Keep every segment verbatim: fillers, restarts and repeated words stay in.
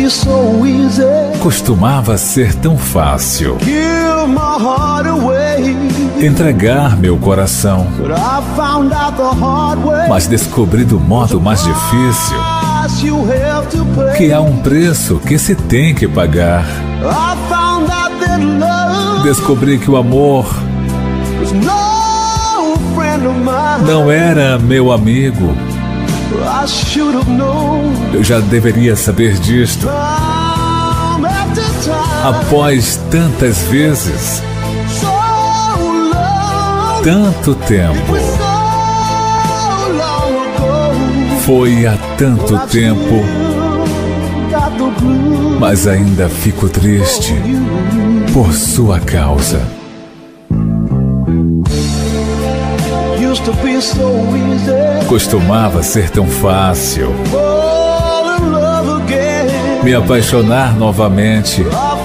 Costumava ser tão fácil entregar meu coração, mas descobri do modo mais difícil que há um preço que se tem que pagar. Descobri que o amor não era meu amigo. Eu já deveria saber disto. Após tantas vezes, tanto tempo, foi há tanto tempo, mas ainda fico triste por sua causa. Costumava ser tão fácil me apaixonar novamente,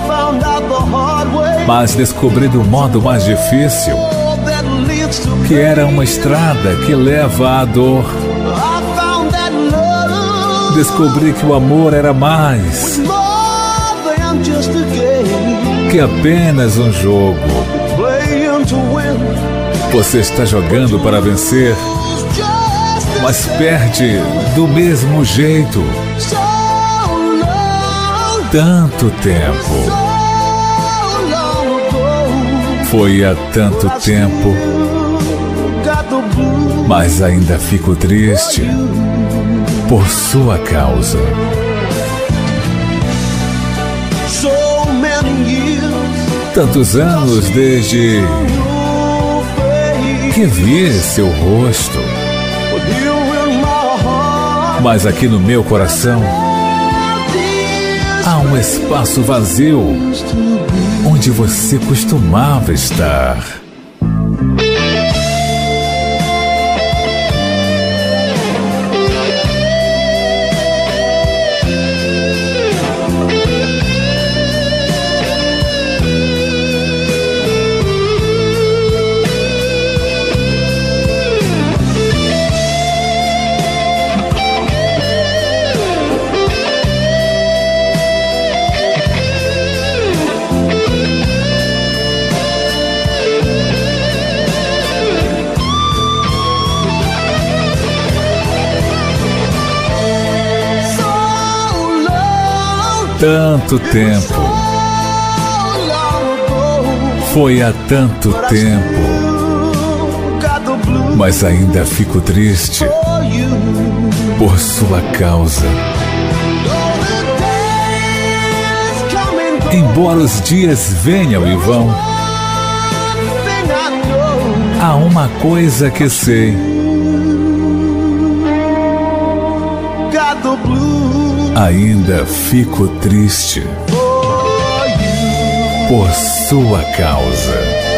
mas descobri do modo mais difícil que era uma estrada que leva à dor. Descobri que o amor era mais que apenas um jogo. Você está jogando para vencer, mas perde do mesmo jeito. Tanto tempo, foi há tanto tempo, mas ainda fico triste por sua causa. Tantos anos desde que vi seu rosto, mas aqui no meu coração há um espaço vazio onde você costumava estar. Tanto tempo, foi há tanto tempo, mas ainda fico triste por sua causa. Embora os dias venham e vão, há uma coisa que sei: ainda fico triste por sua causa.